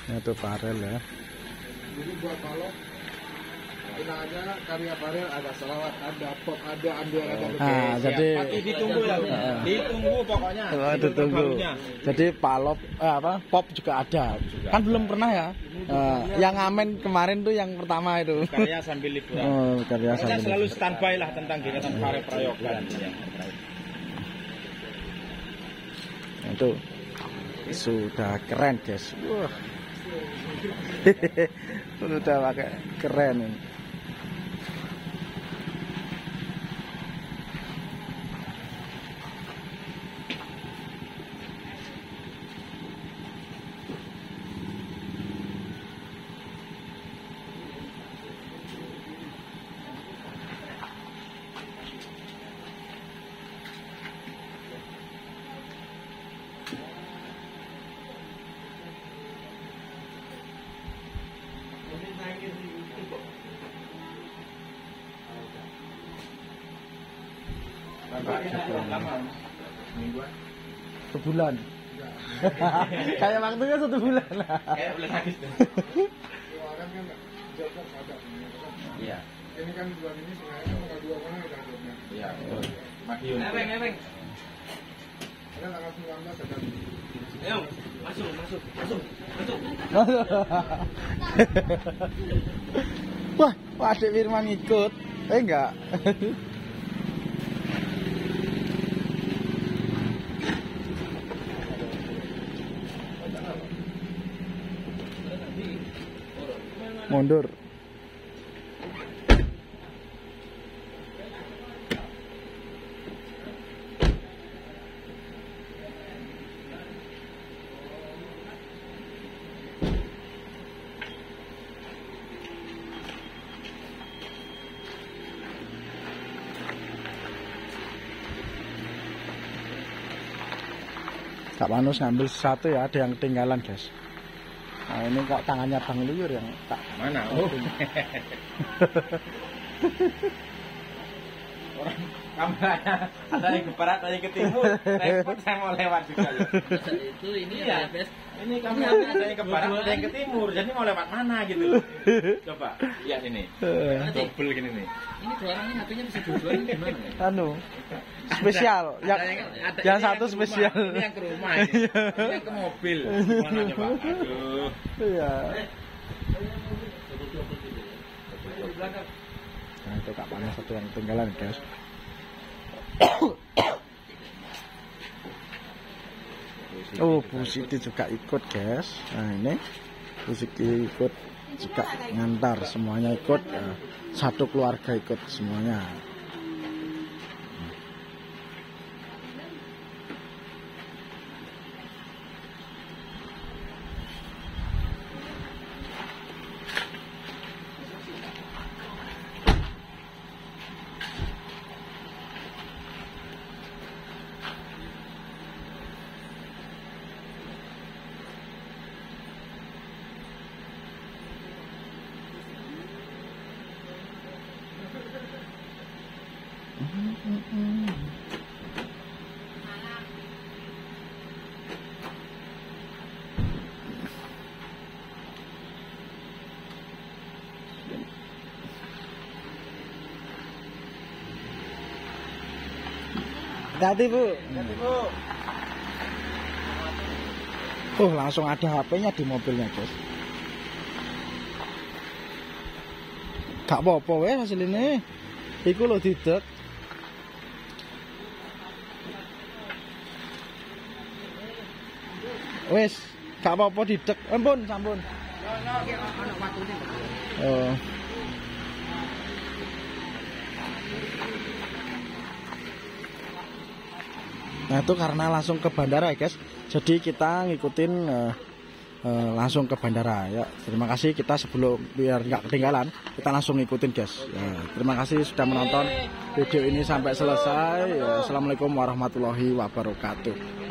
Itu Farel ya. Jadi buat balok kita aja karya Farel, ada selawat, ada pop, ada andil, ada Jadi ditunggu ya. Ditunggu pokoknya. ditunggu. Jadi palop pop juga ada. Kan belum pernah ya. Yang ngamen kemarin tuh yang pertama itu. Karya sambil liburan. Oh, karya Pokoknya sambil. selalu standby lah tentang kegiatan Farel Prayoga. Itu sudah keren guys. Wah. Sudah pakai keren ini. Sebulan. Kayak waktunya 1 bulan. Kayak bulan habis. Orang kan jobnya ada. Iya. Ini kan bulan ini sebenarnya tanggal 2 mana ada jobnya. Iya, betul. Madiun. Ada tanggal 19 ada. Ayo, masuk. Wah, Adik Firman ikut. Enggak. Mundur. Kak Manus ngambil satu ya, ada yang ketinggalan guys. Nah ini kok tangannya Bang Liur yang tak Mana? Oh. Orang kameranya ada yang ke barat, ada yang ke timur. Repot saya mau lewat juga. Itu ini Iya. ya, Ini kameranya ada yang ke barat, ada yang ke timur. Jadi mau lewat mana gitu. Coba lihat ini. Double gini nih. Ini dua orang ini HP-nya bisa dua-dua ini gimana ya? anu spesial. Yang satu ke spesial. rumah, ini yang ke rumah. Ini yang ke mobil. Gimana coba? Aduh. Iya. Nah itu Kak Panas satu yang ketinggalan guys. Oh, Bu Siti juga ikut guys. Nah ini Bu Siti ikut juga ngantar, semuanya ikut. Satu keluarga ikut semuanya. Hati-hati Bu. Oh langsung ada HP-nya di mobilnya guys. Gak apa-apa weh hasil ini. Iku lo didek. Wes, gak apa-apa didek. Ampun, sampun. Oh. Nah itu karena langsung ke bandara ya guys. Jadi kita ngikutin langsung ke bandara ya. Terima kasih, kita sebelum biar nggak ketinggalan kita langsung ngikutin guys ya. Terima kasih sudah menonton video ini sampai selesai ya. Assalamualaikum warahmatullahi wabarakatuh.